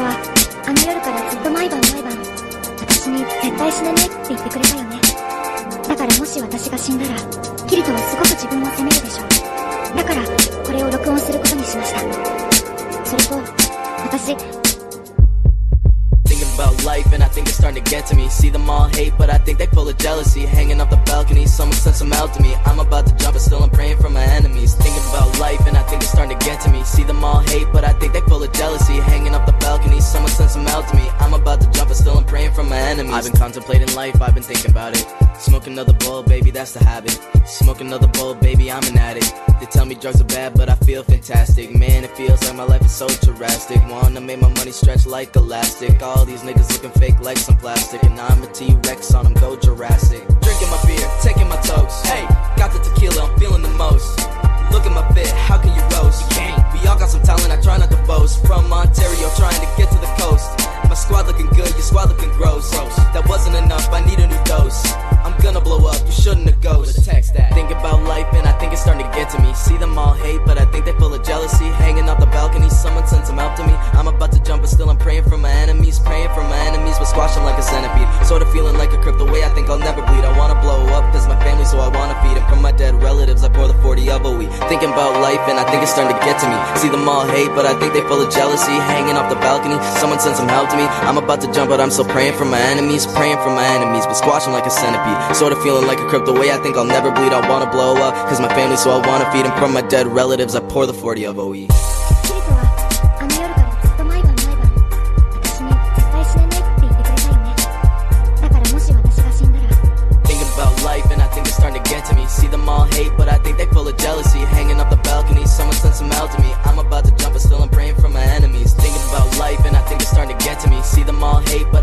はあの夜からずっと毎晩私に絶対死なないって言ってくれたよね。だからもし私が死んだらキリトはすごく自分を責めるでしょう。だからこれを録音することにしました。それと私 about life and I think it's starting to get to me. See them all hate but I think they full of jealousy. Hanging off the balcony, someone sent some out to me. I'm about to jump but still I'm praying for my enemies. Thinking about life and I think it's starting to get to me. See them all hate but I think they full of jealousy. Hanging off the balcony, someone sent some out to me. I'm about to jump but still I'm praying for my enemies. I've been contemplating life, I've been thinking about it. Smoke another bowl, baby, that's the habit. Smoke another bowl, baby, I'm an addict. They tell me drugs are bad but I feel fantastic. Man, it feels like my life is so drastic. Wanna make my money stretch like elastic. All these niggas looking fake like some plastic. And I'm a T-Rex on them, go Jurassic. Drinking my beer, taking my toast. Hey, got the tequila, I'm feeling the most. Look at my fit, how can you roast? You can't. We all got some talent, I try not to boast. From Ontario, trying to get to the coast. My squad looking good, your squad looking gross. That wasn't enough, I need a new dose. I'm gonna blow up, you shouldn't have ghost. Think about life and I think it's starting to get to me. See them all hate, but I think they're full of jealousy. Hanging off the balcony, someone sent some help to me. I'm about to jump, but still I'm praying for my enemies. Praying for my enemies, but squashing like a centipede. Sorta feeling like a crip, the way I think I'll never bleed. I wanna blow up, cause my family, so I wanna feed it. From my dead relatives, I pour the 40 of a week. Thinking about life and I think it's starting to get to me. See them all hate, but I think they full of jealousy. Hanging off the balcony, someone sent some help to me. I'm about to jump, but I'm still praying for my enemies. Praying for my enemies, but squashing like a centipede. Sorta feeling like a crip, the way I think I'll never bleed. I wanna blow up, cause my family, so I wanna feed them. From my dead relatives, I pour the 40 of OE. キリトはあの夜からずっと毎晩私に絶対死なないって言ってくれたよね。だからもし私が死んだら Thinking about life and I think it's starting to get to me. See them all hate but I think they full of jealousy. Hanging off the balcony, someone sent some out to me. I'm about to jump but still I'm praying for my enemies. Thinking about life and I think it's starting to get to me. See them all hate but